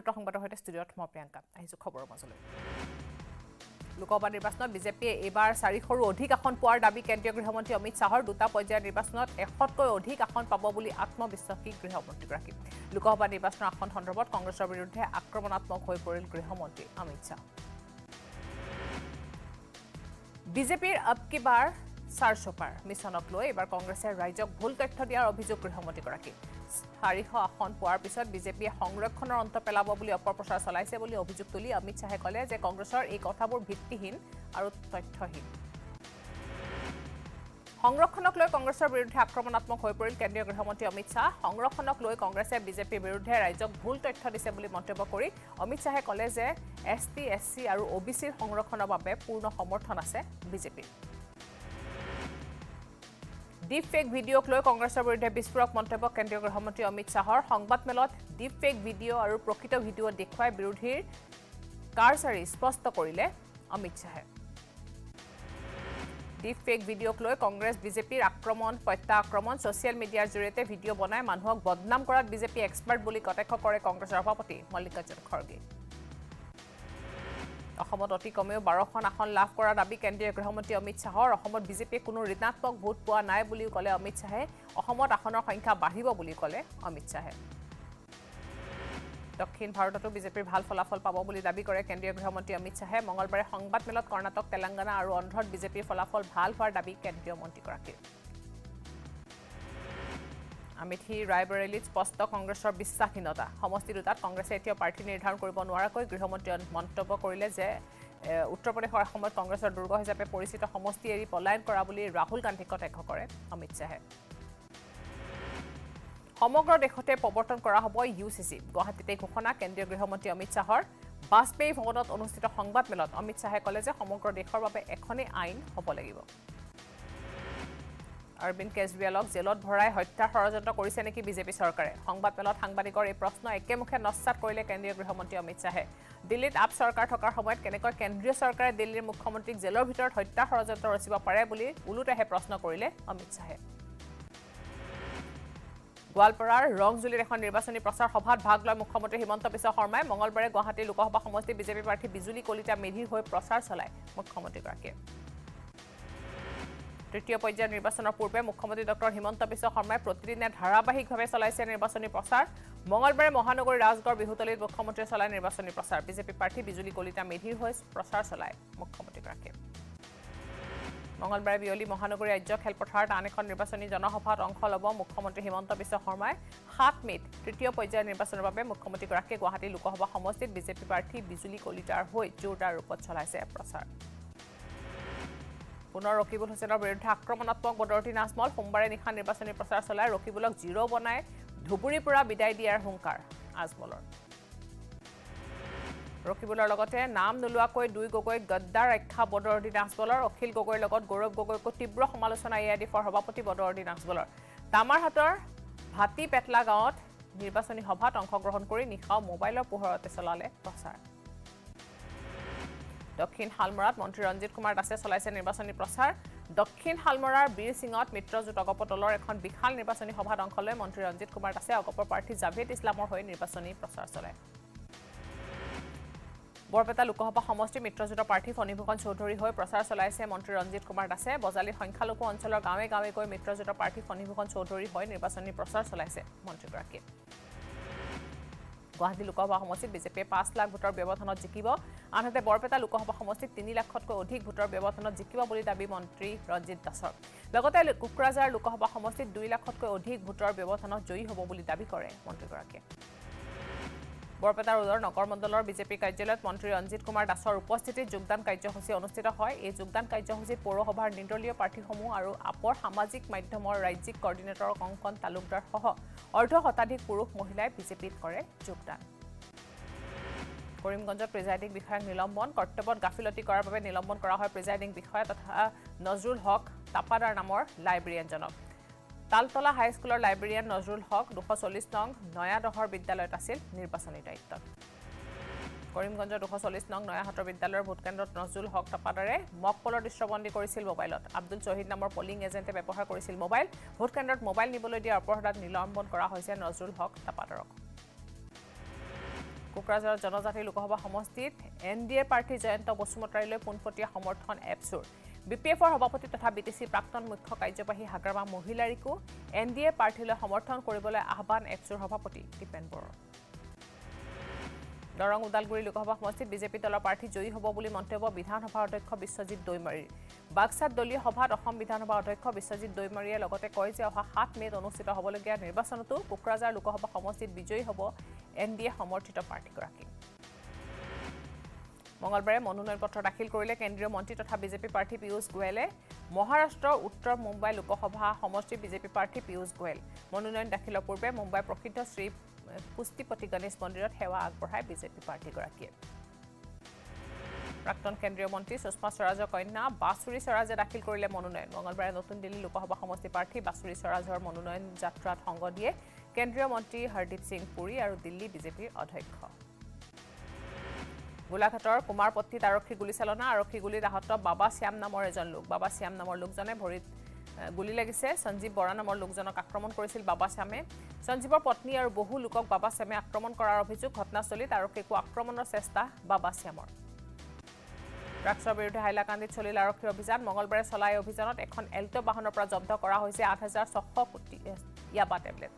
বিস্তাৰিত সংবাদৰ সৈতে ষ্টুডিঅ'ত মই প্ৰিয়ংকা আহিছো খবৰৰ মাজলৈ লোকসভা নিৰ্বাচনত বিজেপিয়ে এইবাৰ 400ৰো অধিক আসন পোৱাৰ দাবী কেন্দ্ৰীয় গৃহমন্ত্ৰী অমিত শাহৰ দুটা পৰ্যায়ৰ নিৰ্বাচনত 100কৈ অধিক আসন পাব বুলি আত্মবিশ্বাসী গৃহমন্ত্ৰীগৰাকী লোকসভা নিৰ্বাচনৰ আসন সন্দৰ্ভত কংগ্ৰেছৰ বিৰুদ্ধে আক্ৰমণাত্মক হৈ পৰিল গৃহমন্ত্ৰী অমিত শাহ বিজেপিৰ আব কি বাৰ চাৰচপাৰ মিছনক লৈ এবাৰ কংগ্ৰেছে ৰাজ্যক ভুল তথ্য দিয়াৰ অভিযোগ গৃহমন্ত্ৰীগৰাকী 400 আসন পোৱাৰ পিছত বিজেপিয়ে সংৰক্ষণৰ অন্ত পেলাব বুলি অপপ্ৰচাৰ চলাইছে বুলি অভিযোগ তুলি অমিত শাহে ক'লে যে কংগ্ৰেছৰ এই কথাবোৰ ভিত্তিহীন আৰু তথ্যহীন সংৰক্ষণক লৈ কংগ্ৰেছৰ বিৰুদ্ধে আক্ৰমণাত্মক হৈ পৰিল কেন্দ্ৰীয় গৃহমন্ত্ৰী অমিত শাহ সংৰক্ষণক লৈ কংগ্ৰেছে বিজেপিৰ বিৰুদ্ধে ৰাজ্যক ভুল তথ্য দিছে বুলি মন্তব্য কৰি অমিত শাহে ক'লে যে এছটি এছচি আৰু ওবিচিৰ সংৰক্ষণৰ বাবে পূৰ্ণ সমৰ্থন আছে বিজেপিৰ ডিপ ফেক ভিডিঅ'ক লৈ কংগ্ৰেছৰ বিৰুদ্ধে বিস্ফোৰক মন্তব্য কেন্দ্ৰীয় গৃহমন্ত্ৰী অমিত শাহৰ সংবাদমেলত ডিপ ফেক ভিডিঅ' আৰু প্ৰকৃত ভিডিঅ' দেখুৱাই বিৰোধীৰ কাৰচাৰী স্পষ্ট কৰিলে অমিত শাহে ডিপ ফেক ভিডিঅ'ক লৈ কংগ্ৰেছ বিজেপিৰ আক্ৰমণ প্ৰত্যাক্ৰমণ ছ'চিয়েল মিডিয়াৰ জৰিয়তে ভিডিঅ' বনাই মানুহক বদনাম কৰাত বিজেপি এক্সপাৰ্ট বুলি কটাক্ষ কৰে কংগ্ৰেছৰ সভাপতি মল্লিকাৰ্জুন খৰ্গে অসমত অতি কমেও 12খন আসন লাভ কৰাৰ দাবী কেন্দ্ৰীয় গৃহমন্ত্ৰী অমিত শাহৰ অসমত বিজেপিয়ে কোনো ঋণাত্মক ভোট পোৱা নাই বুলিও ক'লে অমিত শাহে অসমত আসনৰ সংখ্যা বাঢ়িব বুলি ক'লে অমিত শাহে দক্ষিণ ভাৰততো বিজেপিৰ ভাল ফলাফল পাব বুলি দাবী কৰে কেন্দ্ৰীয় গৃহমন্ত্ৰী অমিত শাহে মঙলবাৰে সংবাদমেলত কৰ্ণাটক তেলেংগানা আৰু অন্ধ্ৰত বিজেপিৰ ফলাফল ভাল হোৱাৰ দাবী কেন্দ্ৰীয় মন্ত্ৰীগৰাকীৰ আমিথি ৰায়বৰেলীত স্পষ্ট কংগ্ৰেছৰ বিশ্বাসহীনতা সমষ্টি দুটাত কংগ্ৰেছে এতিয়া প্ৰাৰ্থী নিৰ্ধাৰণ কৰিব নোৱাৰাকৈ গৃহমন্ত্ৰীয়ে মন্তব্য কৰিলে যে উত্তৰ প্ৰদেশৰ সময়ত কংগ্ৰেছৰ দুৰ্গ হিচাপে পৰিচিত সমষ্টি এৰি পলায়ন কৰা বুলি ৰাহুল গান্ধীক কটাক্ষ কৰে অমিত শাহে সমগ্ৰ দেশতে প্ৰৱৰ্তন কৰা হ'ব ইউচিচি গুৱাহাটীতে ঘোষণা কেন্দ্ৰীয় গৃহমন্ত্ৰী অমিত শাহৰ বাজপেয়ী ভৱনত অনুষ্ঠিত সংবাদমেলত অমিত শাহে ক'লে যে সমগ্ৰ দেশৰ বাবে এখনেই আইন হ'ব লাগিব অৰবিন্দ কেজৰিৱালক জেলত ভৰাই হত্যাৰ ষড়যন্ত্ৰ কৰিছে নেকি বিজেপি চৰকাৰে সংবাদমেলত সাংবাদিকৰ এই প্ৰশ্ন একেমুখে নস্যাৎ কৰিলে কেন্দ্ৰীয় গৃহমন্ত্ৰী অমিত শাহে দিল্লীত আপ চৰকাৰ থকাৰ সময়ত কেনেকৈ কেন্দ্ৰীয় চৰকাৰে দিল্লীৰ মুখ্যমন্ত্ৰীক জেলৰ ভিতৰত হত্যা ষড়যন্ত্ৰ ৰচিব পাৰে বুলি ওলোটাহে প্ৰশ্ন কৰিলে অমিত শাহে গোৱালপাৰাৰ ৰংজুলিৰ এখন নিৰ্বাচনী প্ৰচাৰ সভাত ভাগ লয় মুখ্যমন্ত্ৰী হিমন্ত বিশ্ব শৰ্মাই মঙলবাৰে গুৱাহাটী লোকসভা সমষ্টি বিজেপি প্ৰাৰ্থী বিজুলী কলিতা মেধিৰ হৈ প্ৰচাৰ চলায় মুখ্যমন্ত্ৰীগৰাকীয়ে তৃতীয় পৰ্যায়ৰ নিৰ্বাচনৰ পূৰ্বে মুখ্যমন্ত্ৰী ডক্টৰ হিমন্ত বিশ্ব শৰ্মাই প্ৰতিদিনে ধাৰাবাহিকভাৱে চলাইছে নিৰ্বাচনী প্ৰচাৰ মঙলবাৰে মহানগৰীৰ ৰাজগড় বিহুতলীত মুখ্যমন্ত্ৰীয়ে চলায় নিৰ্বাচনী প্ৰচাৰ বিজেপি প্ৰাৰ্থী বিজুলী কলিতা মেধিৰ হৈ প্ৰচাৰ চলায় মুখ্যমন্ত্ৰীগৰাকীয়ে মঙলবাৰে বিয়লি মহানগৰী ৰাজ্য খেলপথাৰত আন এখন নিৰ্বাচনী জনসভাত অংশ ল'ব মুখ্যমন্ত্ৰী হিমন্ত বিশ্ব শৰ্মাই 7 মে'ত তৃতীয় পৰ্যায়ৰ নিৰ্বাচনৰ বাবে মুখ্যমন্ত্ৰীগৰাকীয়ে গুৱাহাটী লোকসভা সমষ্টিত বিজেপি প্ৰাৰ্থী বিজুলী কলিতাৰ হৈ জোৰদাৰ ৰূপত চলাইছে প্ৰচাৰ পুনৰ ৰকিবুল হুছেইনৰ বিৰুদ্ধে আক্ৰমণাত্মক বদৰতী নাজমল সোমবাৰে নিশা নিৰ্বাচনী প্ৰচাৰ চলাই ৰকিবুলক জিৰো বনাই ধুবুৰীৰ পৰা বিদায় দিয়াৰ হুংকাৰ আজমলৰ ৰকিবুলৰ লগতে নাম নোলোৱাকৈ দুই গগৈক গদ্দাৰ আখ্যা বদৰতী নাজমলৰ অখিল গগৈৰ লগত গৌৰৱ গগৈকো তীব্ৰ সমালোচনা এআইডিএফৰ সভাপতি বদৰতী নাজমলৰ তামাৰহাটৰ ভাটি পেটলা গাঁৱত নিৰ্বাচনী সভাত অংশগ্ৰহণ কৰি নিশাও মোবাইলৰ পোহৰতে চলালে প্ৰচাৰ দক্ষিণ হালমৰাত মন্ত্ৰী ৰঞ্জিত কুমাৰ দাসে চলাইছে নিৰ্বাচনী প্ৰচাৰ দক্ষিণ হালমৰাৰ বীৰ সিঙত মিত্ৰজোঁট অগপতলৰ এখন বিশাল নিৰ্বাচনী সভাত অংশ লৈ মন্ত্ৰী ৰঞ্জিত কুমাৰ দাসে অগপৰ প্ৰাৰ্থী জাভেদ ইছলামৰ হৈ নিৰ্বাচনী প্ৰচাৰ চলায় বৰপেটা লোকসভা সমষ্টি মিত্ৰজোঁটৰ প্ৰাৰ্থী ফণীভূষণ চৌধুৰী হৈ প্ৰচাৰ চলাইছে মন্ত্ৰী ৰঞ্জিত কুমাৰ দাসে বজালী সংখ্যালঘু অঞ্চলৰ গাঁৱে গাঁৱে গৈ মিত্ৰজোঁটৰ প্ৰাৰ্থী ফণীভূষণ চৌধুৰী হৈ নিৰ্বাচনী প্ৰচাৰ চলাইছে মন্ত্ৰীগৰাকীয়ে গুৱাহাটী লোকসভা সমষ্টিত বিজেপিয়ে 5 লাখ ভোটৰ ব্যৱধানত জিকিব আনহাতে বৰপেটা লোকসভা সমষ্টিত 3 লাখতকৈ অধিক ভোটৰ ব্যৱধানত জিকিব বুলি দাবী মন্ত্ৰী ৰঞ্জিত দাসৰ লগতে কোকৰাঝাৰ লোকসভা সমষ্টিত 2 লাখতকৈ অধিক ভোটৰ ব্যৱধানত জয়ী হ'ব বুলি দাবী কৰে মন্ত্ৰীগৰাকীয়ে বৰপেটা ৰোডৰ নগৰ মণ্ডলৰ বিজেপি কাৰ্যালয়ত মন্ত্ৰী ৰঞ্জিত কুমাৰ দাসৰ উপস্থিতিত যোগদান কাৰ্যসূচী অনুষ্ঠিত হয় এই যোগদান কাৰ্যসূচীত পৌৰসভাৰ নিৰ্দলীয় প্ৰাৰ্থীসমূহ আৰু আপৰ সামাজিক মাধ্যমৰ ৰাজ্যিক কোঅৰ্ডিনেটৰ কংকন তালুকদাৰ সহ অৰ্ধ শতাধিক পুৰুষ মহিলাই বিজেপিত কৰে যোগদান কৰিমগঞ্জত প্ৰিজাইডিং বিষয়াক নিলম্বন কৰ্তব্যত গাফিলতি কৰাৰ বাবে নিলম্বন কৰা হয় প্ৰিজাইডিং বিষয়া তথা নজৰুল হক তাপাদাৰ নামৰ লাইব্ৰেৰিয়ানজনক তালতলা হাইস্কুলৰ লাইব্ৰেৰিয়ান নজৰুল হক 240 নং নয়াদহৰ বিদ্যালয়ত আছিল নিৰ্বাচনী দায়িত্বত কৰিমগঞ্জৰ 240 নং নয়াহাটৰ বিদ্যালয়ৰ ভোটকেন্দ্ৰত নজৰুল হক তাপাদাৰে মক পলৰ দৃশ্যবন্দী কৰিছিল মোবাইলত আব্দুল শহীদ নামৰ পলিং এজেণ্টে ব্যৱহাৰ কৰিছিল মোবাইল ভোটকেন্দ্ৰত মোবাইল নিবলৈ দিয়া অপৰাধত নিলম্বন কৰা হৈছে নজৰুল হক তাপাদাৰক কোকৰাঝাৰ জনজাতি লোকসভা সমষ্টিত এনডিএ প্ৰাৰ্থী জয়ন্ত বসুমতাৰীলৈ পোনপটীয়া সমৰ্থন এপছুৰ বিপিএফৰ সভাপতি তথা বিটিচি প্ৰাক্তন মুখ্য কাৰ্যবাহী হাগ্ৰামা মহিলাৰিকো এনডিএ প্ৰাৰ্থীলৈ সমৰ্থন কৰিবলৈ আহ্বান এপছুৰ সভাপতি দীপেন বড়ো দৰং উদালগুৰি লোকসভা সমষ্টিত বিজেপি দলৰ প্ৰাৰ্থী জয়ী হ'ব বুলি মন্তব্য বিধানসভাৰ অধ্যক্ষ বিশ্বজিৎ দৈমাৰীৰ বাক্সাত দলীয় সভাত অসম বিধানসভা অধ্যক্ষ বিশ্বজিৎ দৈমাৰীয়ে লগতে কয় যে অহা 7 মেত অনুষ্ঠিত হ'বলগীয়া নিৰ্বাচনতো কোকৰাঝাৰ লোকসভা সমষ্টিত বিজয়ী হ'ব এনডিএ সমৰ্থিত প্ৰাৰ্থীগৰাকী মঙলবাৰে মনোনয়ন পত্ৰ দাখিল কৰিলে কেন্দ্ৰীয় মন্ত্ৰী তথা বিজেপি প্ৰাৰ্থী পীয়ুষ গোয়েলে মহাৰাষ্ট্ৰৰ উত্তৰ মুম্বাই লোকসভা সমষ্টিৰ বিজেপি প্ৰাৰ্থী পীয়ুষ গোয়েল মনোনয়ন দাখিলৰ পূৰ্বে মুম্বাই প্ৰসিদ্ধ শ্ৰী পুষ্টিপতি গণেশ মন্দিৰত সেৱা আগবঢ়ায় বিজেপি প্ৰাৰ্থীগৰাকীয়ে প্ৰাক্তন কেন্দ্ৰীয় মন্ত্ৰী সুষমা স্বৰাজৰ কন্যা বাসুৰী স্বৰাজে দাখিল কৰিলে মনোনয়ন মঙলবাৰে নতুন দিল্লী লোকসভা সমষ্টি প্ৰাৰ্থী বাসুৰী স্বৰাজৰ মনোনয়ন যাত্ৰাত সংগ দিয়ে কেন্দ্ৰীয় মন্ত্ৰী হৰদীপ সিং পুৰী আৰু দিল্লী বিজেপিৰ অধ্যক্ষ গোলাঘাটৰ কুমাৰপট্টিত আৰক্ষী গুলীচালনা আৰক্ষী গুলীত আহত বাবা শ্যাম নামৰ এজন লোক বাবা শ্যাম নামৰ লোকজনে ভৰিত গুলি লাগিছে সঞ্জীৱ বৰা নামৰ লোকজনক আক্ৰমণ কৰিছিল বাবা শ্যামে সঞ্জীৱৰ পত্নী আৰু বহু লোকক বাবা শ্যামে আক্ৰমণ কৰাৰ অভিযোগ ঘটনাস্থলীত আৰক্ষীকো আক্ৰমণৰ চেষ্টা বাবা শ্যামৰ ড্ৰাগছৰ বিৰুদ্ধে হাইলাকান্দিত চলিল আৰক্ষীৰ অভিযান মঙলবাৰে চলাই অভিযানত এখন এল্টো বাহনৰ পৰা জব্দ কৰা হৈছে 8600 কোটি ইয়াবা টেবলেট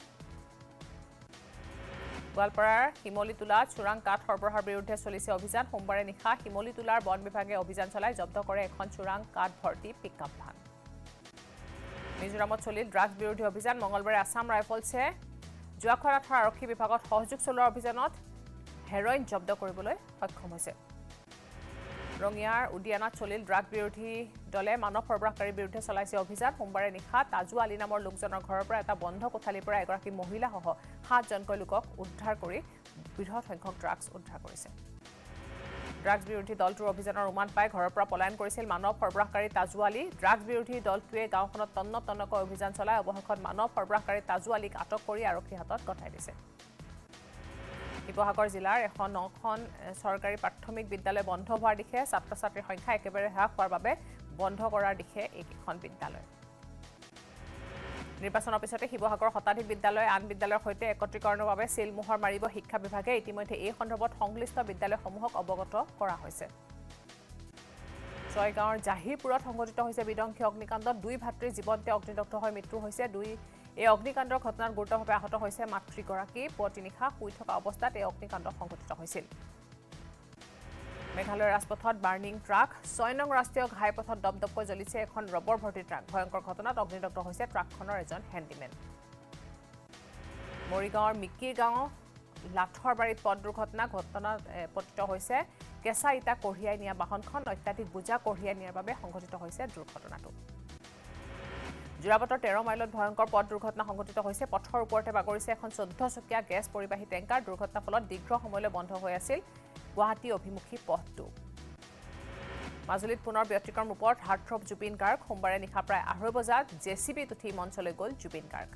গোৱালপাৰাৰ শিমলিতোলাত চোৰাং কাঠ সৰবৰাহৰ বিৰুদ্ধে চলিছে অভিযান সোমবাৰে নিশা শিমলিতোলাৰ বন বিভাগে অভিযান চলাই জব্দ কৰে এখন চোৰাং কাঠ ভৰ্তি পিকআপ ভান মিজোৰামত চলিল ড্ৰাগছ বিৰোধী অভিযান মঙলবাৰে আসাম ৰাইফলছে জোৱাখৰাথৰ আৰক্ষী বিভাগত সহযোগ চলোৱাৰ অভিযানত হেৰইন জব্দ কৰিবলৈ সক্ষম হৈছে ৰঙিয়াৰ উডিয়ানাত চলিল ড্ৰাগ বিৰোধী দলে মানৱ সৰবৰাহকাৰীৰ বিৰুদ্ধে চলাইছে অভিযান সোমবাৰে নিশা তাজু আলী নামৰ লোকজনৰ ঘৰৰ পৰা এটা বন্ধ কোঠালিৰ পৰা এগৰাকী মহিলাসহ 7জনকৈ লোকক উদ্ধাৰ কৰি বৃহৎ সংখ্যক ড্ৰাগছ উদ্ধাৰ কৰিছে ড্ৰাগছ বিৰোধী দলটোৰ অভিযানৰ উমান পাই ঘৰৰ পৰা পলায়ন কৰিছিল মানৱ সৰবৰাহকাৰী তাজু আলী ড্ৰাগছ বিৰোধী দলটোৱে গাঁওখনত তন্নতন্নকৈ অভিযান চলাই অৱশেষত মানৱ সৰবৰাহকাৰী তাজু আলীক আটক কৰি আৰক্ষীৰ হাতত গতাই দিছে শিৱসাগৰ জিলাৰ এখন 9খন চৰকাৰী প্ৰাথমিক বিদ্যালয় বন্ধ হোৱাৰ দিশে ছাত্ৰ ছাত্ৰীৰ সংখ্যা একেবাৰে হ্ৰাস হোৱাৰ বাবে বন্ধ কৰাৰ দিশে এইখন বিদ্যালয় নিৰ্বাচনৰ পিছতে শিৱসাগৰ শতাধিক বিদ্যালয় আন বিদ্যালয়ৰ সৈতে একত্ৰীকৰণৰ বাবে চিলমোহৰ মাৰিব শিক্ষা বিভাগে ইতিমধ্যে এই সন্দৰ্ভত সংশ্লিষ্ট বিদ্যালয়সমূহক অৱগত কৰা হৈছে ছয়গাঁৱৰ জাহিৰপুৰত সংঘটিত হৈছে বিধ্বংসী অগ্নিকাণ্ডত 2 ভাতৃৰ জীৱন্তে অগ্নিদগ্ধ হৈ মৃত্যু হৈছে এই অগ্নিকাণ্ডৰ ঘটনাত গুৰুতৰভাৱে আহত হৈছে মাতৃগৰাকী পুৱতি নিশা শুই থকা অৱস্থাত এই অগ্নিকাণ্ড সংঘটিত হৈছিল মেঘালয়ৰ ৰাজপথত বাৰ্নিং ট্ৰাক 6 নং ৰাষ্ট্ৰীয় ঘাইপথত দপদপকৈ জ্বলিছে এখন ৰবৰ ভৰ্তি ট্ৰাক ভয়ংকৰ ঘটনাত অগ্নিদগ্ধ হৈছে ট্ৰাকখনৰ এজন হেণ্ডিমেন মৰিগাঁৱৰ মিকিৰ গাঁও লাথৰবাৰীত পথ দুৰ্ঘটনাত পতিত হৈছে কেঁচা ইটা কঢ়িয়াই নিয়া বাহনখন অত্যাধিক বোজা কঢ়িয়াই নিয়াৰ বাবে সংঘটিত হৈছে দুৰ্ঘটনাটো যোৰাবাটৰ 13 মাইলত ভয়ংকৰ পথ দুৰ্ঘটনা সংঘটিত হৈছে পথৰ ওপৰতে বাগৰিছে এখন 14 চকীয়া গেছ পৰিবাহী টেংকাৰ দুৰ্ঘটনাৰ ফলত দীৰ্ঘ সময়লৈ বন্ধ হৈ আছিল গুৱাহাটী অভিমুখী পথটো মাজুলীত পুনৰ ব্যতিক্ৰম ৰূপত হাৰ্টথ্ৰব জুবিন গাৰ্গ সোমবাৰে নিশা প্ৰায় 2:30 বজাত জেচিবিত উঠি মঞ্চলৈ গ'ল জুবিন গাৰ্গ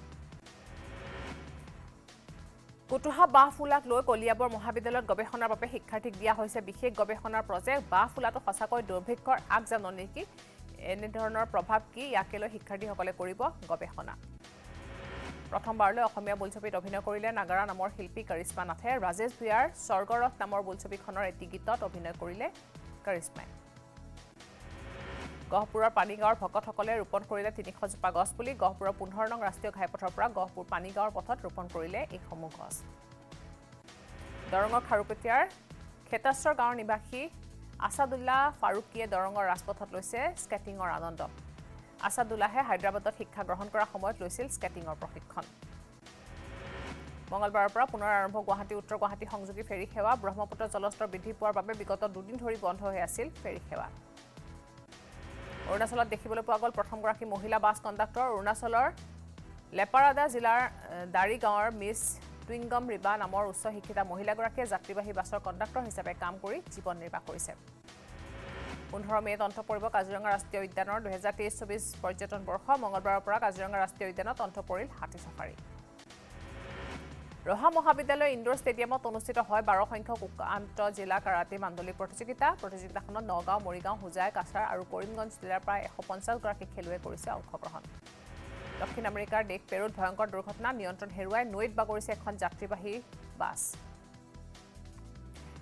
কুতুহা বাঁহফুলাক লৈ কলিয়াবৰ মহাবিদ্যালয়ত গৱেষণাৰ বাবে শিক্ষাৰ্থীক দিয়া হৈছে বিশেষ গৱেষণাৰ প্ৰজেক্ট বাঁহফুলাটো সঁচাকৈ দুৰ্ভিক্ষৰ আগজাননী নেকি এনে ধৰণৰ প্ৰভাৱ কি ইয়াকে লৈ শিক্ষাৰ্থীসকলে কৰিব গৱেষণা প্ৰথমবাৰলৈ অসমীয়া বোলছবিত অভিনয় কৰিলে নাগাৰা নামৰ শিল্পী কৰিশ্মা নাথে ৰাজেশ ভূঞাৰ স্বৰ্গৰথ নামৰ বোলছবিখনৰ এটি গীতত অভিনয় কৰিলে কৰিশ্মাই গহপুৰৰ পানীগাঁৱৰ ভকতসকলে ৰোপণ কৰিলে 300 জোপা গছপুলি গহপুৰৰ 15 নং ৰাষ্ট্ৰীয় ঘাইপথৰ পৰা গহপুৰ পানীগাঁৱৰ পথত ৰোপণ কৰিলে এইসমূহ গছ দৰঙৰ খাৰুপেটীয়াৰ খেতাশ্বৰ গাঁৱৰ নিবাসী আছাদুল্লাহ ফাৰুকিয়ে দৰঙৰ ৰাজপথত লৈছে স্কেটিঙৰ আনন্দ আছাদুল্লাহে হায়দৰাবাদত শিক্ষা গ্ৰহণ কৰাৰ সময়ত লৈছিল স্কেটিঙৰ প্ৰশিক্ষণ মঙলবাৰৰ পৰা পুনৰ আৰম্ভ গুৱাহাটী উত্তৰ গুৱাহাটী সংযোগী ফেৰী সেৱা ব্ৰহ্মপুত্ৰ জলস্তৰ বৃদ্ধি পোৱাৰ বাবে বিগত 2 দিন ধৰি বন্ধ হৈ আছিল ফেৰী সেৱা অৰুণাচলত দেখিবলৈ পোৱা গ'ল প্ৰথমগৰাকী মহিলা বাছ কণ্ডাক্টৰ অৰুণাচলৰ লেপাৰাদা জিলাৰ দাৰি গাঁৱৰ মিছ টুইংগম ৰিবা নামৰ উচ্চ শিক্ষিতা মহিলাগৰাকীয়ে যাত্ৰীবাহী বাছৰ কণ্ডাক্টৰ হিচাপে কাম কৰি জীৱন নিৰ্বাহ কৰিছে 15 মেত অন্ত পৰিব কাজিৰঙা ৰাষ্ট্ৰীয় উদ্যানৰ 2023-24 পৰ্যটন বৰ্ষ মঙলবাৰৰ পৰা কাজিৰঙা ৰাষ্ট্ৰীয় উদ্যানত অন্ত পৰিল হাতী ছাফাৰী ৰহা মহাবিদ্যালয় ইনডোৰ ষ্টেডিয়ামত অনুষ্ঠিত হয় 12 সংখ্যক আন্তঃ জিলা কাৰাটে মাণ্ডলিক প্ৰতিযোগিতাখনত নগাঁও মৰিগাঁও হোজাই কাছাৰ আৰু কৰিমগঞ্জ জিলাৰ প্ৰায় 150 গৰাকী খেলুৱৈয়ে কৰিছে অংশগ্ৰহণ দক্ষিণ আমেৰিকাৰ দেশ পেৰুত ভয়ংকৰ দুৰ্ঘটনা নিয়ন্ত্ৰণ হেৰুৱাই নৈত বাগৰিছে এখন যাত্ৰীবাহী বাছ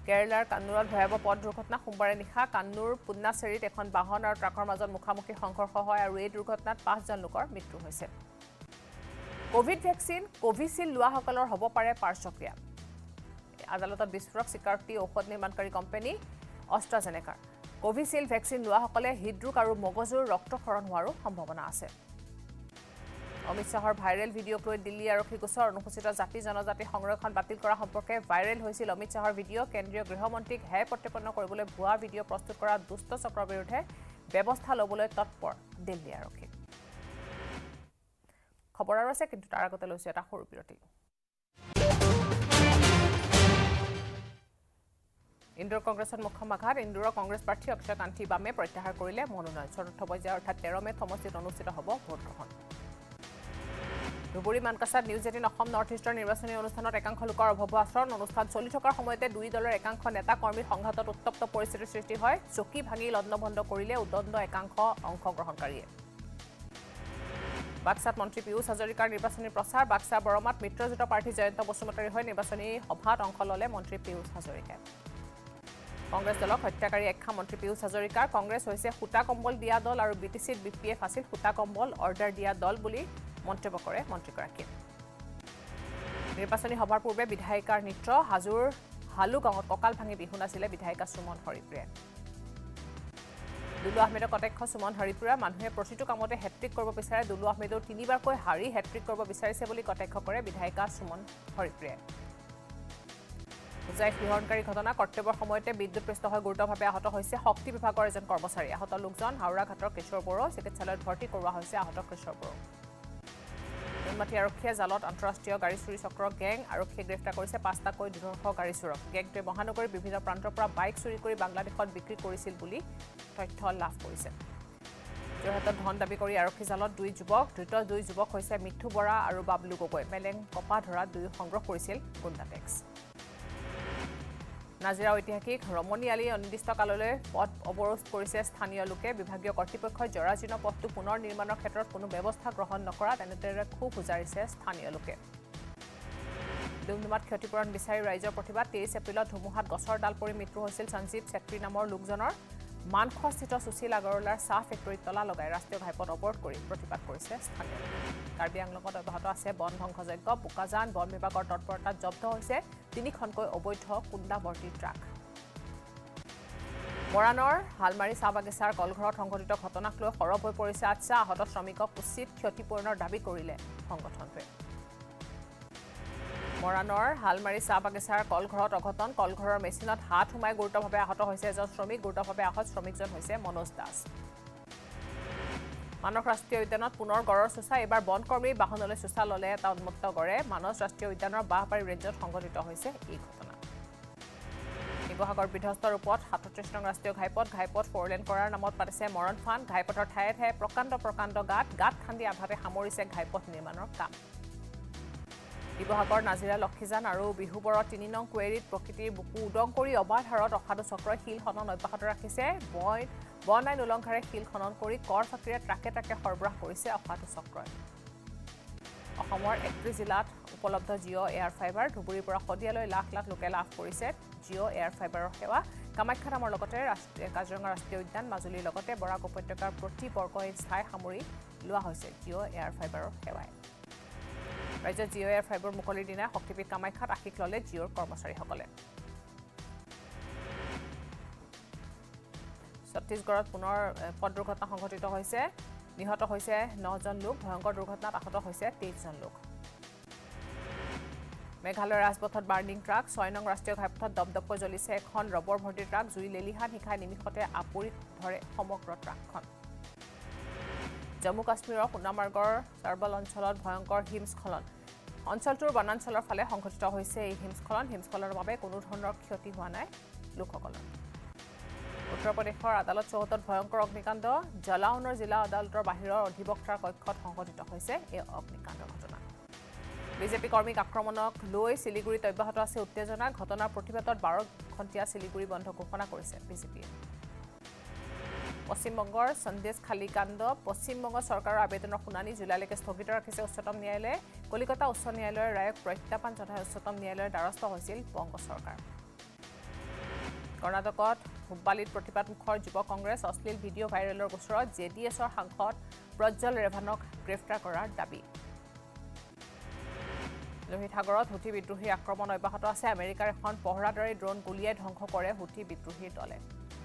কেৰালাৰ কান্নুৰত ভয়াবহ পথ দুৰ্ঘটনা সোমবাৰে নিশা কান্নুৰ পুন্নাচেৰীত এখন বাহন আৰু ট্ৰাকৰ মাজত মুখামুখি সংঘৰ্ষ হয় আৰু এই দুৰ্ঘটনাত 5জন লোকৰ মৃত্যু হৈছে কোভিড ভেকচিন কোভিচিল্ড লোৱাসকলৰ হ'ব পাৰে পাৰ্শ্বক্ৰিয়া আদালতত বিস্ফোৰক স্বীকাৰোক্তি ঔষধ নিৰ্মাণকাৰী কোম্পানী অষ্ট্ৰাজেনেকাৰ কোভিচিল্ড ভেকচিন লোৱাসকলে হৃদৰোগ আৰু মগজুৰ ৰক্তক্ষৰণ হোৱাৰো সম্ভাৱনা আছে অমিত শাহৰ ভাইৰেল ভিডিঅ'ক লৈ দিল্লী আৰক্ষী গোচৰ অনুসূচিত জাতি জনজাতি সংৰক্ষণ বাতিল কৰা সম্পৰ্কে ভাইৰেল হৈছিল অমিত শাহৰ ভিডিঅ' কেন্দ্ৰীয় গৃহমন্ত্ৰীক হেয় প্ৰতিপন্ন কৰিবলৈ ভুৱা ভিডিঅ' প্ৰস্তুত কৰা দুষ্ট চক্ৰৰ বিৰুদ্ধে ব্যৱস্থা ল'বলৈ তৎপৰ দিল্লী আৰক্ষী খবৰ আৰু আছে কিন্তু তাৰ আগতে লৈছে এটা সৰু বিৰতি ইন্দোৰ কংগ্ৰেছত মুখ্যম আঘাত ইন্দোৰৰ কংগ্ৰেছ প্ৰাৰ্থী অক্ষয় কান্তি বামে প্ৰত্যাহাৰ কৰিলে মনোনয়ন চতুৰ্থ পৰ্যায়ৰ অৰ্থাৎ 13 মেত সমষ্টিত অনুষ্ঠিত হ'ব ভোট গ্ৰহণ ধুবুৰী মানকাছাত নিউজ 18 অসম নৰ্থ ইষ্টৰ নিৰ্বাচনী অনুষ্ঠানত একাংশ লোকৰ অভব্য আচৰণ অনুষ্ঠান চলি থকাৰ সময়তে দুই দলৰ একাংশ নেতা কৰ্মীৰ সংঘাতত উত্তপ্ত পৰিস্থিতিৰ সৃষ্টি হয় চকী ভাঙি লণ্ডভণ্ড কৰিলে উদণ্ড একাংশ অংশগ্ৰহণকাৰীয়ে বাক্সাত মন্ত্ৰী পীয়ুষ হাজৰিকাৰ নিৰ্বাচনী প্ৰচাৰ বাক্সা বৰমাত মিত্ৰজোঁট প্ৰাৰ্থী জয়ন্ত বসুমতাৰীৰ হৈ নিৰ্বাচনী সভাত অংশ ল'লে মন্ত্ৰী পীয়ুষ হাজৰিকাই কংগ্ৰেছ দলক হত্যাকাৰী একখা মন্ত্ৰী পীয়ুষ হাজৰিকাৰ কংগ্ৰেছ হৈছে সূতা কম্বল দিয়া দল আৰু বিটিচিত বিপিএফ আছিল সূতা কম্বল অৰ্ডাৰ দিয়া দল বুলি মন্তব্য কৰে মন্ত্ৰীগৰাকীয়ে নিৰ্বাচনী সভাৰ পূৰ্বে বিধায়িকাৰ নৃত্য হাজোৰ হালু গাঁৱত কঁকাল ভাঙি বিহু নাছিলে বিধায়িকা সুমন হৰিপ্ৰিয়াই দুলু আহমেদৰ কটাক্ষ সুমন হৰিপ্ৰিয়া মানুহে প্ৰতিটো কামতে হেট্ৰিক কৰিব বিচাৰে দুলু আহমেদৰ তিনিবাৰকৈ হাৰি হেট্ৰিক কৰিব বিচাৰিছে বুলি কটাক্ষ কৰে বিধায়িকা সুমন হৰিপ্ৰিয়াই উজাই শিহৰণকাৰী ঘটনা কৰ্তব্যৰ সময়তে বিদ্যুৎপৃষ্ট হৈ গুৰুতৰভাৱে আহত হৈছে শক্তি বিভাগৰ এজন কৰ্মচাৰী আহত লোকজন হাওৰা ঘাটৰ কিশোৰ বড়ো চিকিৎসালয়ত ভৰ্তি কৰোৱা হৈছে আহত কিশোৰ বড়ো নুনমাটি আৰক্ষীয়ে জালত আন্তঃৰাষ্ট্ৰীয় গাড়ী চুৰি চক্ৰৰ গেং আৰক্ষীয়ে গ্ৰেপ্তাৰ কৰিছে 5টাকৈ দুৰ্ধৰ্ষ গাড়ী চোৰক গেংটোৱে মহানগৰীৰ বিভিন্ন প্ৰান্তৰ পৰা বাইক চুৰি কৰি বাংলাদেশত বিক্ৰী কৰিছিল বুলি তথ্য লাভ কৰিছে যোৰহাটত ধন দাবী কৰি আৰক্ষী জালত ধৃত দুই যুৱক হৈছে মিঠু বৰা আৰু বাবলু গগৈ মেলেং কপা ধৰা দুই সংগ্ৰহ কৰিছিল গুণ্ডা টেক্স নাজিৰা ঐতিহাসিক ৰমনী আলি অনিৰ্দিষ্ট কাললৈ পথ অৱৰোধ কৰিছে স্থানীয় লোকে বিভাগীয় কৰ্তৃপক্ষই জৰাজীৰ্ণ পথটো পুনৰ নিৰ্মাণৰ ক্ষেত্ৰত কোনো ব্যৱস্থা গ্ৰহণ নকৰা তেনেদৰে ক্ষোভ উজাৰিছে স্থানীয় লোকে ডুমডুমাত ক্ষতিপূৰণ বিচাৰি ৰাইজৰ প্ৰতিবাদ 23 এপ্ৰিলত ধুমুহাত গছৰ ডাল পৰি মৃত্যু হৈছিল সঞ্জীৱ চেত্ৰী নামৰ লোকজনৰ মানখোৱাস্থিত সুশীল আগৰৱালাৰ চাহ ফেক্টৰীত তলা লগাই ৰাষ্ট্ৰীয় ঘাইপথ অৱৰোধ কৰি প্ৰতিবাদ কৰিছে স্থানীয় লোকে কাৰ্বি আংলঙত অব্যাহত আছে বন ধ্বংসযজ্ঞ বোকাজান বন বিভাগৰ তৎপৰতাত জব্দ হৈছে 3খনকৈ অবৈধ কুণ্ডাভৰ্তি ট্ৰাক মৰাণৰ হালমাৰী চাহ বাগিচাৰ কলঘৰত সংঘটিত ঘটনাক লৈ সৰব হৈ পৰিছে আচ্ছা আহত শ্ৰমিকক উচিত ক্ষতিপূৰণৰ দাবী কৰিলে সংগঠনটোৱে মৰাণৰ হালমাৰী চাহ বাগিচাৰ কলঘৰত অঘটন কলঘৰৰ মেচিনত হাত সোমাই গুৰুতৰভাৱে আহত হৈছে এজন শ্ৰমিক গুৰুতৰভাৱে আহত শ্ৰমিকজন হৈছে মনোজ দাস মানস ৰাষ্ট্ৰীয় উদ্যানত পুনৰ গড়ৰ চোচা এবাৰ বনকৰ্মী বাহনলৈ চোচা ল'লে এটা উন্মুক্ত গড়ে মানস ৰাষ্ট্ৰীয় উদ্যানৰ বাহবাৰী ৰেঞ্জত সংঘটিত হৈছে এই ঘটনা শিৱসাগৰ বিধ্বস্ত ৰূপত 37 নং ৰাষ্ট্ৰীয় ঘাইপথ 4 কৰাৰ নামত পাতিছে মৰণ ফান ঘাইপথৰ ঠায়ে ঠায়ে প্ৰকাণ্ড গাঁত খান্দি আধাতে সামৰিছে ঘাইপথ নিৰ্মাণৰ কাম শিৱসাগৰ নাজিৰা লক্ষীজান আৰু বিহুবৰৰ 3 নং কুৱেৰীত প্ৰকৃতিৰ বুকু উদং কৰি অবাধ হাৰত অসাধু চক্ৰই শিল খনন অব্যাহত ৰাখিছে বন আইন উলংঘাৰে শিল খনন কৰি কৰ ফাঁকিৰে ট্ৰাকে সৰবৰাহ কৰিছে অসাধু চক্ৰই অসমৰ 31 জিলাত উপলব্ধ জিঅ' এয়াৰ ফাইবাৰ ধুবুৰীৰ পৰা শদিয়ালৈ লাখ লাখ লোকে লাভ কৰিছে জিঅ' এয়াৰ ফাইবাৰৰ সেৱা কামাখ্যা ধামৰ লগতে কাজিৰঙা ৰাষ্ট্ৰীয় উদ্যান মাজুলীৰ লগতে বৰাক উপত্যকাৰ প্ৰতি বৰ্গ স্থায় সামৰি লোৱা হৈছে জিঅ' এয়াৰ ফাইবাৰৰ সেৱাই ৰাজ্যত জিঅ' এয়াৰ ফাইবাৰ মুকলিৰ দিনা শক্তিপীঠ কামাখ্যাত আশীষ ল'লে জিঅ'ৰ কৰ্মচাৰীসকলে ছত্তীশগড়ত পুনৰ পথ দুৰ্ঘটনা সংঘটিত হৈছে নিহত হৈছে 9জন লোক ভয়ংকৰ দুৰ্ঘটনাত আহত হৈছে 23জন লোক মেঘালয়ৰ ৰাজপথত বাৰ্ণিং ট্ৰাক 6 নং ৰাষ্ট্ৰীয় ঘাইপথত দপদপকৈ জ্বলিছে এখন ৰবৰ ভৰ্তি ট্ৰাক জুই লেলিহান শিখাই নিমিষতে আপুৰি ধৰে সমগ্ৰ ট্ৰাকখন জম্মু কাশ্মীৰৰ সোনামাৰ্গৰ চাৰ্বল অঞ্চলত ভয়ংকৰ হিমস্খলন অঞ্চলটোৰ বনাঞ্চলৰ ফালে সংঘটিত হৈছে এই হিমস্খলনৰ বাবে কোনো ধৰণৰ ক্ষতি হোৱা নাই লোকসকলৰ উত্তৰ প্ৰদেশৰ আদালত চৌহদত ভয়ংকৰ অগ্নিকাণ্ড জলাউনৰ জিলা আদালতৰ বাহিৰৰ অধিবক্তাৰ কক্ষত সংঘটিত হৈছে এই অগ্নিকাণ্ড ঘটনা বিজেপি কৰ্মীক আক্ৰমণক লৈ শিলিগুৰিত অব্যাহত আছে উত্তেজনা ঘটনাৰ প্ৰতিবাদত 12 ঘণ্টীয়া শিলিগুৰি বন্ধ ঘোষণা কৰিছে বিজেপিয়ে পশ্চিমবংগৰ সন্দেশ খালী কাণ্ড পশ্চিমবংগ চৰকাৰৰ আবেদনৰ শুনানি জুলাইলৈকে স্থগিত ৰাখিছে উচ্চতম ন্যায়ালয়ে কলিকতা উচ্চ ন্যায়ালয়ৰ ৰায়ক প্ৰত্যাহ্বান জনাই উচ্চতম ন্যায়ালয়ৰ দ্বাৰস্থ হৈছিল বংগ চৰকাৰ কৰ্ণাটকত হুব্বালিত প্ৰতিবাদমুখৰ যুৱ কংগ্ৰেছ অশ্লীল ভিডিঅ' ভাইৰেলৰ গোচৰত জেডিএছৰ সাংসদ প্ৰজ্জ্বল ৰেভানক গ্ৰেপ্তাৰ কৰাৰ দাবী লোহিত সাগৰত হুথি বিদ্ৰোহীৰ আক্ৰমণ অব্যাহত আছে আমেৰিকাৰ এখন পহৰাদাৰী ড্ৰোন গুলিয়াই ধ্বংস কৰে হুথি বিদ্ৰোহীৰ দলে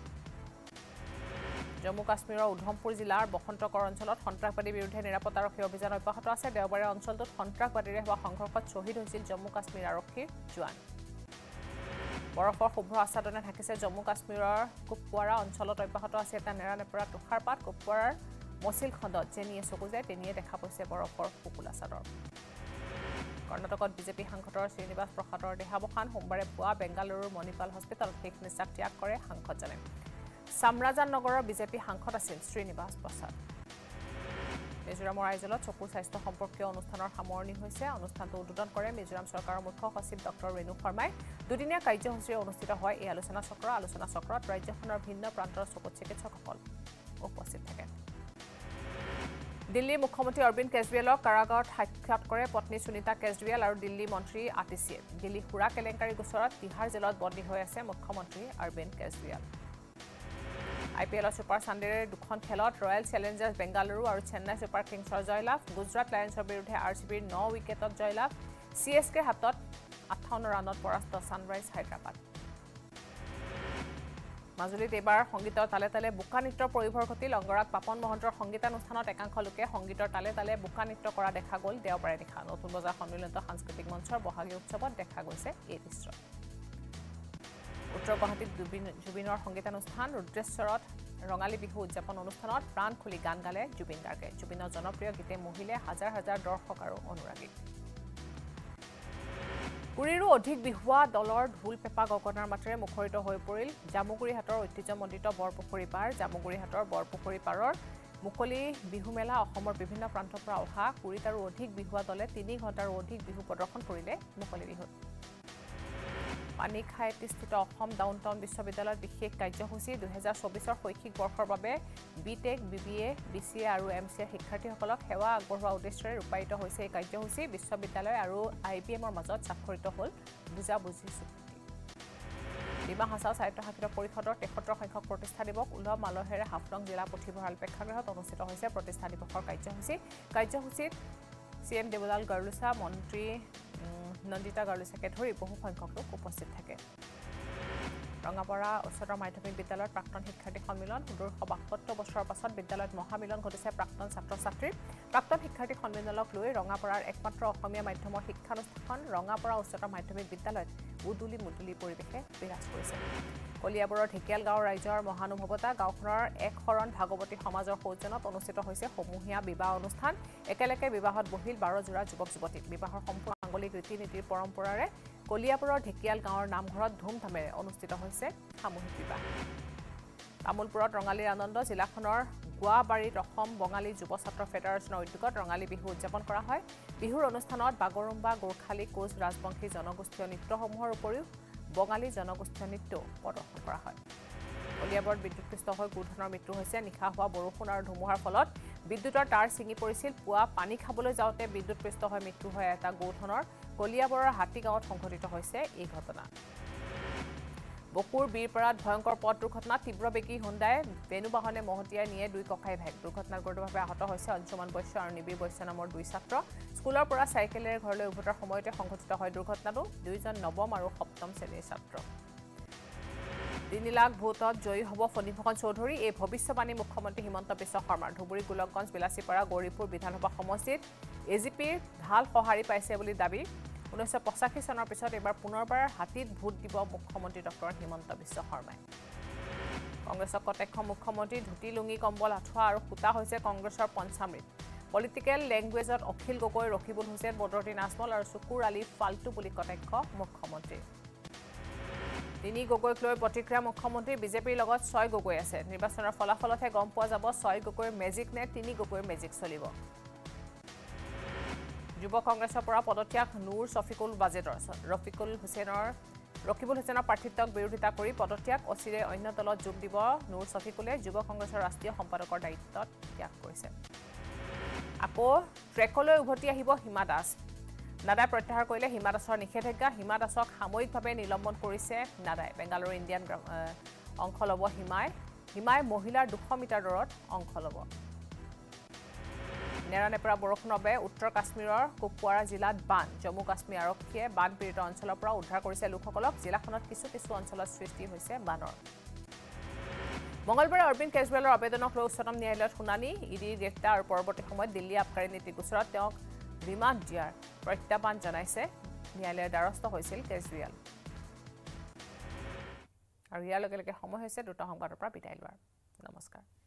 জম্মু কাশ্মীৰৰ উধমপুৰ জিলাৰ বসন্তকৰ অঞ্চলত সন্ত্ৰাসবাদীৰ বিৰুদ্ধে নিৰাপত্তাৰক্ষী অভিযান অব্যাহত আছে দেওবাৰে অঞ্চলটোত সন্ত্ৰাসবাদীৰে হোৱা সংঘৰ্ষত শ্বহীদ হৈছিল জম্মু কাশ্মীৰ আৰক্ষীৰ জোৱান বৰফৰ শুভ্ৰ আচ্ছাদনে ঢাকিছে জম্মু কাশ্মীৰৰ কুপৱাৰা অঞ্চলত অব্যাহত আছে এটা নেৰানেপেৰা তুষাৰপাত কুপৱাৰাৰ মচিল খণ্ডত যেনিয়ে চকু যায় তেনিয়ে দেখা গৈছে বৰফৰ শুকুলা চাদৰ কৰ্ণাটকত বিজেপি সাংসদৰ শ্ৰীনিবাস প্ৰসাদৰ দেহাৱসান সোমবাৰে পুৱা বেংগালুৰুৰ মণিপাল হস্পিটেলত শেষ নিশ্বাস ত্যাগ কৰে সাংসদজনে চামৰাজান নগৰৰ বিজেপি সাংসদ আছিল শ্ৰীনিবাস প্ৰসাদ মিজোৰামৰ আইজলত চকু স্বাস্থ্য সম্পৰ্কীয় অনুষ্ঠানৰ সামৰণি হৈছে অনুষ্ঠানটো উদ্বোধন কৰে মিজোৰাম চৰকাৰৰ মুখ্য সচিব ডক্টৰ ৰেণু শৰ্মাই দুদিনীয়া কাৰ্যসূচীৰে অনুষ্ঠিত হয় এই আলোচনা চক্ৰত ৰাজ্যখনৰ ভিন্ন প্ৰান্তৰ চকু চিকিৎসকসকল উপস্থিত থাকে দিল্লীৰ মুখ্যমন্ত্ৰী অৰবিন্দ কেজৰিৱালক কাৰাগাৰত সাক্ষাৎ কৰে পত্নী সুনীতা কেজৰিৱাল আৰু দিল্লী মন্ত্ৰী আতিশিয়ে দিল্লী সুৰা কেলেংকাৰী গোচৰত তিহাৰ জেলত বন্দী হৈ আছে মুখ্যমন্ত্ৰী অৰবিন্দ কেজৰিৱাল আইপিএলৰ ছুপাৰ ছানডেৰ দুখন খেলত ৰয়েল চেলেঞ্জাৰ্ছ বেংগালুৰু আৰু চেন্নাই ছুপাৰ কিংছৰ জয়লাভ গুজৰাট লায়ন্সৰ বিৰুদ্ধে আৰচিবিৰ 9 উইকেটত জয়লাভ চিএছকেৰ হাতত 58 ৰানত পৰাস্ত ছানৰাইজ হায়দৰাবাদ মাজুলীত এইবাৰ সংগীতৰ তালে তালে বোকা নৃত্যৰ পৰিভৰ ঘটিল অংগৰাগ পাপন মহন্তৰ সংগীতানুষ্ঠানত একাংশ লোকে সংগীতৰ তালে তালে বোকা নৃত্য কৰা দেখা গ'ল দেওবাৰে নিশা নতুন বজাৰ সন্মিলনত সাংস্কৃতিক মঞ্চৰ বহাগী উৎসৱত দেখা গৈছে এই দৃশ্য উত্তৰ গুৱাহাটীত জুবিনৰ সংগীতানুষ্ঠান ৰুদ্ৰেশ্বৰত ৰঙালী বিহু উদযাপন অনুষ্ঠানত প্ৰাণ খুলি গান গালে জুবিন গাৰ্গে জুবিনৰ জনপ্ৰিয় গীতে মহিলে হাজাৰ হাজাৰ দৰ্শক আৰু অনুৰাগী কুৰিৰো অধিক বিহুৱা দলৰ ঢোল পেপা গগনাৰ মাতেৰে মুখৰিত হৈ পৰিল জামুগুৰিহাটৰ ঐতিহ্যমণ্ডিত বৰপুখুৰী পাৰ জামুগুৰিহাটৰ বৰপুখুৰী পাৰৰ মুকলি বিহু মেলা অসমৰ বিভিন্ন প্ৰান্তৰ পৰা অহা কুৰিত আৰু অধিক বিহুৱা দলে 3 ঘণ্টাৰো অধিক বিহু প্ৰদৰ্শন কৰিলে মুকলি বিহুত পানীখাইটিস্থিত অসম ডাউনটাউন বিশ্ববিদ্যালয়ত বিশেষ কাৰ্যসূচী 2024 শৈক্ষিক বৰ্ষৰ বাবে বিটেক বিবিএ বিচিএ আৰু এমচিএ শিক্ষাৰ্থীসকলক সেৱা আগবঢ়োৱা উদ্দেশ্যৰে ৰূপায়িত হৈছে এই কাৰ্যসূচী বিশ্ববিদ্যালয় আৰু আইবিএমৰ মাজত স্বাক্ষৰিত হ'ল বুজাবুজি চুক্তি ডিমা হাছাও স্বায়ত্তশাসিত পৰিষদৰ 73 সংখ্যক প্ৰতিষ্ঠা দিৱস উলহ মালহেৰে হাফলং জিলা পুথিভঁৰাল প্ৰেক্ষাগৃহত অনুষ্ঠিত হৈছে প্ৰতিষ্ঠা দিৱসৰ কাৰ্যসূচীত চিএম দেৱলাল গাৰ্লুছা মন্ত্ৰী নন্দিতা গাৰ্লুছাকে ধৰি বহু সংখ্যক লোক উপস্থিত থাকে ৰঙাপাৰা উচ্চতৰ মাধ্যমিক বিদ্যালয়ৰ প্ৰাক্তন শিক্ষাৰ্থী সন্মিলন সুদূৰ 72 বছৰৰ পাছত বিদ্যালয়ত মহামিলন ঘটিছে প্ৰাক্তন ছাত্ৰ-ছাত্ৰীৰ প্ৰাক্তন শিক্ষাৰ্থী সন্মিলনক লৈ ৰঙাপাৰাৰ একমাত্ৰ অসমীয়া মাধ্যমৰ শিক্ষানুষ্ঠান ৰঙাপাৰা উচ্চতৰ মাধ্যমিক বিদ্যালয়ত উদুলি মুদুলি পৰিৱেশে বিৰাজ কৰিছে কলিয়াবৰৰ ঢেকিয়াল গাঁৱৰ ৰাইজৰ মহানুভৱতা গাঁওখনৰ এক শৰণ ভাগৱতী সমাজৰ সৌজন্যত অনুষ্ঠিত হৈছে সমূহীয়া বিবাহ অনুষ্ঠান একেলগে বিবাহত বহিল 12 জোৰা যুৱক যুৱতী বিবাহৰ সম্পূৰ্ণ আংগলিক ৰীতি নীতিৰ পৰম্পৰাৰে কলিয়াবৰৰ ঢেকিয়াল গাঁৱৰ নামঘৰত ধুমধামেৰে অনুষ্ঠিত হৈছে সামূহিক বিবাহ তামুলপুৰত ৰঙালীৰ আনন্দ জিলাখনৰ গুৱাবাৰীত অসম বঙালী যুৱ ছাত্ৰ ফেডাৰেশ্যনৰ উদ্যোগত ৰঙালী বিহু উদযাপন কৰা হয় বিহুৰ অনুষ্ঠানত বাগৰুম্বা গোৰ্খালী কোচ ৰাজবংশী জনগোষ্ঠীয় নৃত্যসমূহৰ উপৰিও বঙালী জনগোষ্ঠীয় নৃত্য প্ৰদৰ্শন কৰা হয় কলিয়াবৰত বিদ্যুৎপৃষ্ট হৈ গোধনৰ মৃত্যু হৈছে নিশা হোৱা বৰষুণ আৰু ধুমুহাৰ ফলত বিদ্যুতৰ তাঁৰ ছিঙি পৰিছিল পুৱা পানী খাবলৈ যাওঁতে বিদ্যুৎপৃষ্ট হৈ মৃত্যু হয় এটা গোধনৰ কলিয়াবৰৰ হাতীগাঁৱত সংঘটিত হৈছে এই ঘটনা বকুৰ বীৰপাৰাত ভয়ংকৰ পথ দুৰ্ঘটনা তীব্ৰবেগী হুণ্ডাই বেনুবাহনে মহতিয়াই নিয়ে 2 ককাই ভাই দুৰ্ঘটনাত গুৰুতৰভাৱে আহত হৈছে অঞ্চমান বৈশ্য আৰু নিবিৰ বৈশ্য নামৰ 2 ছাত্ৰ স্কুলৰ পৰা চাইকেলেৰে ঘৰলৈ উভতাৰ সময়তে সংঘটিত হয় দুৰ্ঘটনাটো 2জন নৱম আৰু সপ্তম শ্ৰেণীৰ ছাত্ৰ 3 লাখ ভোটত জয়ী হ'ব ফণীভূষণ চৌধুৰী এই ভৱিষ্যবাণী মুখ্যমন্ত্ৰী হিমন্ত বিশ্ব শৰ্মাৰ ধুবুৰী গোলকগঞ্জ বিলাসীপাৰা গৌৰীপুৰ বিধানসভা সমষ্টিত এজিপিৰ ভাল সঁহাৰি পাইছে বুলি দাবী 1985 চনৰ পিছত এবাৰ পুনৰবাৰ হাতীত ভোট দিব মুখ্যমন্ত্ৰী ডক্টৰ হিমন্ত বিশ্ব শৰ্মাই কংগ্ৰেছৰ কটেক্ষ মুখ্যমন্ত্ৰী ধুতি লুঙি কম্বল আঠুৱা আৰু খুটা হৈছে কংগ্ৰেছৰ পঞ্চামৃত পলিটিকেল লেংগুৱেজত অখিল গগৈ ৰকিবুল হুছেইন বদৰুদ্দিন আজমল আৰু শুকুৰ আলী ফাল্টু বুলি কটেক্ষ মুখ্যমন্ত্ৰী তিনি গগৈক লৈ প্ৰতিক্ৰিয়া মুখ্যমন্ত্ৰী বিজেপিৰ লগত 6 গগৈ আছে নিৰ্বাচনৰ ফলাফলতহে গম পোৱা যাব 6 গগৈৰ মেজিক নে 3 গগৈৰ মেজিক চলিব যুৱ কংগ্ৰেছৰ পৰা পদত্যাগ নূৰ ছফিকুল বাজেটৰ ৰকিবুল হুছেইনৰ প্ৰাৰ্থিত্বক বিৰোধিতা কৰি পদত্যাগ অচিৰে অন্য দলত যোগ দিব নূৰ ছফিকুলে যুৱ কংগ্ৰেছৰ ৰাষ্ট্ৰীয় সম্পাদকৰ দায়িত্বত ত্যাগ কৰিছে আকৌ ট্ৰেকলৈ উভতি আহিব হিমা দাস নাডাই প্ৰত্যাহাৰ কৰিলে হিমা দাসৰ নিষেধাজ্ঞা হিমা দাসক সাময়িকভাৱে নিলম্বন কৰিছে নাডাই বেংগালুৰু ইণ্ডিয়ান অংশ ল'ব হিমাই মহিলাৰ 200 মিটাৰ দৌৰত অংশ ল'ব নেৰানেপেৰা বৰষুণৰ বাবে উত্তৰ কাশ্মীৰৰ কুপৱাৰা জিলাত বান জম্মু কাশ্মীৰ আৰক্ষীয়ে বানপীড়িত অঞ্চলৰ পৰা উদ্ধাৰ কৰিছে লোকসকলক জিলাখনত কিছু অঞ্চলত সৃষ্টি হৈছে বানৰ মঙলবাৰে অৰবিন্দ কেজৰিৱালৰ আবেদনক লৈ উচ্চতম ন্যায়ালয়ত শুনানি ইডিৰ গ্ৰেপ্তাৰ আৰু পৰৱৰ্তী সময়ত দিল্লী আবকাৰী নীতি গোচৰত তেওঁক ৰিমাণ্ড দিয়াৰ প্ৰত্যাহ্বান জনাইছে ন্যায়ালয়ৰ দ্বাৰস্থ হৈছিল কেজৰিৱাল আৰু ইয়াৰ লগে লগে সময় হৈছে দুটা সংবাদৰ পৰা বিদায় লোৱাৰ নমস্কাৰ